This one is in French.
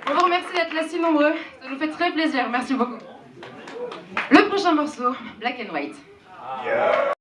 On vous remercie d'être là si nombreux, ça nous fait très plaisir, merci beaucoup. Le prochain morceau, Black and White. Yeah.